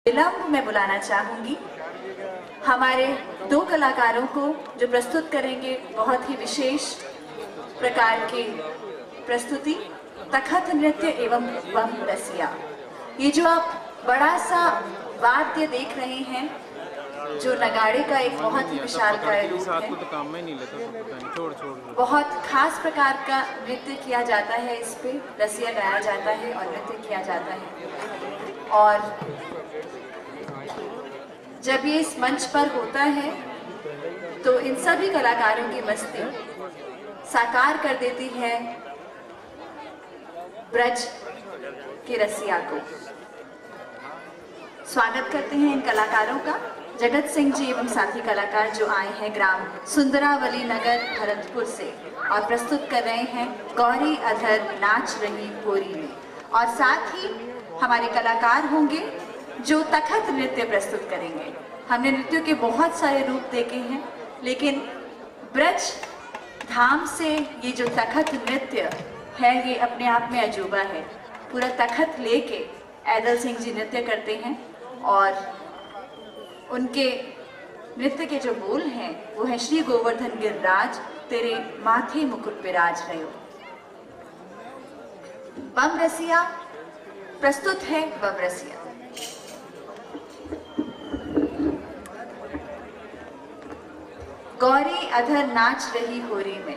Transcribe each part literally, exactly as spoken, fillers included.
विलंब में बुलाना चाहूंगी हमारे दो कलाकारों को जो प्रस्तुत करेंगे बहुत ही विशेष प्रकार की प्रस्तुति, तखत नृत्य एवं बम रसिया। ये जो आप बड़ा सा वाद्य देख रहे हैं, जो नगाड़े का एक बहुत ही विशालकाय रूप है, बहुत खास प्रकार का नृत्य किया जाता है। इस पे रसिया गाया जाता है और नृत्य किया जाता है। और जब ये इस मंच पर होता है तो इन सभी कलाकारों की मस्ती साकार कर देती है ब्रज के रसिया को। स्वागत करते हैं इन कलाकारों का, जगत सिंह जी एवं साथी कलाकार जो आए हैं ग्राम सुंदरावली नगर भरतपुर से और प्रस्तुत कर रहे हैं गौरी अधर नाच रही होरी में। और साथ ही हमारे कलाकार होंगे जो तखत नृत्य प्रस्तुत करेंगे। हमने नृत्यों के बहुत सारे रूप देखे हैं, लेकिन ब्रज धाम से ये जो तखत नृत्य है ये अपने आप में अजूबा है। पूरा तखत लेके ऐदल सिंह जी नृत्य करते हैं और उनके नृत्य के जो बोल हैं वो है श्री गोवर्धन गिरिराज तेरे माथे मुकुट विराज रहो। बम रसिया प्रस्तुत है। बम रसिया गौरी अधर नाच रही होरी में।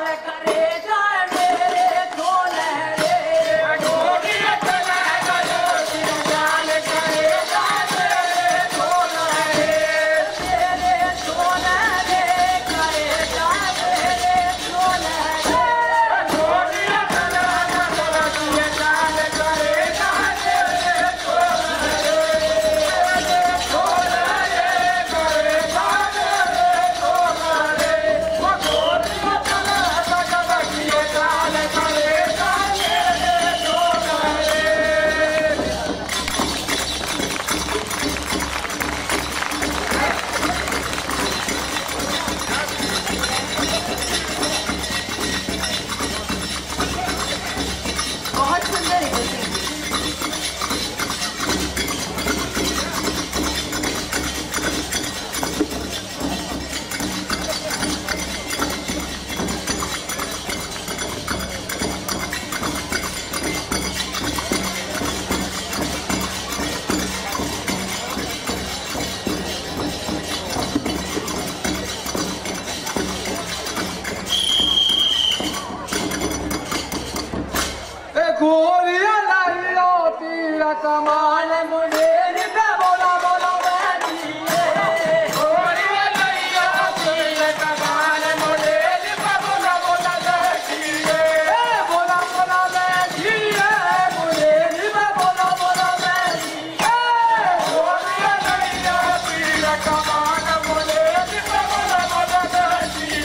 गोरिया लाइयो तीर कमान मुंडेर पे बोला बोला बैठी गोरिया लाइयो तीर कमान मुंडेर पे बोला बोला बैठी बोला बोला बैठी मुंडेर पे बोला बोला बैठी गोरिया लाइयो तीर कमान मुंडेर पे बोला बोला बैठी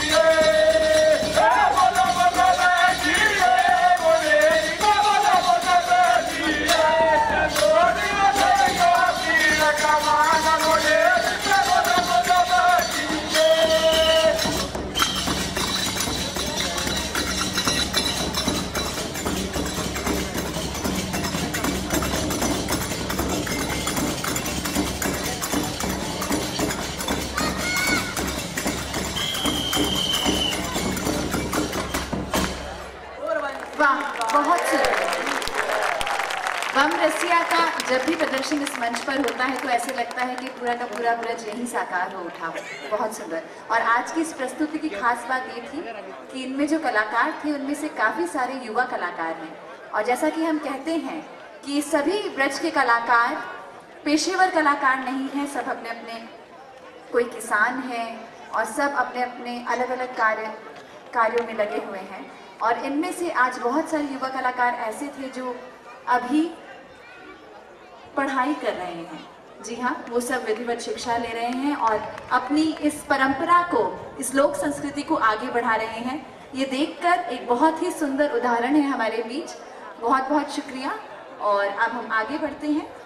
बोला बोला बैठी वाह, बहुत सुंदर। बम रसिया का जब भी प्रदर्शन इस मंच पर होता है तो ऐसे लगता है कि पूरा का पूरा ब्रज यहीं साकार हो उठा हो। बहुत सुंदर। और आज की इस प्रस्तुति की खास बात ये थी कि इनमें जो कलाकार थे उनमें से काफ़ी सारे युवा कलाकार हैं। और जैसा कि हम कहते हैं कि सभी ब्रज के कलाकार पेशेवर कलाकार नहीं हैं, सब अपने अपने, कोई किसान है और सब अपने अपने अलग अलग कार्य कार्यों में लगे हुए हैं। और इनमें से आज बहुत सारे युवा कलाकार ऐसे थे जो अभी पढ़ाई कर रहे हैं। जी हाँ, वो सब विधिवत शिक्षा ले रहे हैं और अपनी इस परंपरा को, इस लोक संस्कृति को आगे बढ़ा रहे हैं। ये देखकर एक बहुत ही सुंदर उदाहरण है हमारे बीच। बहुत बहुत शुक्रिया। और अब हम आगे बढ़ते हैं।